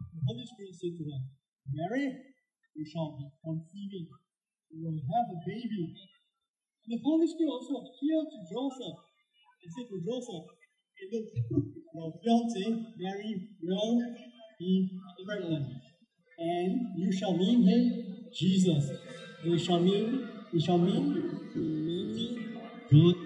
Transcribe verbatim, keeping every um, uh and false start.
The Holy Spirit said to her, Mary, you shall be conceiving. You will have a baby. And the Holy Spirit also appeared to Joseph and said to Joseph, hey, look, your fiancée, Mary, will be pregnant. And you shall name him Jesus. You shall mean, you shall mean, meaning good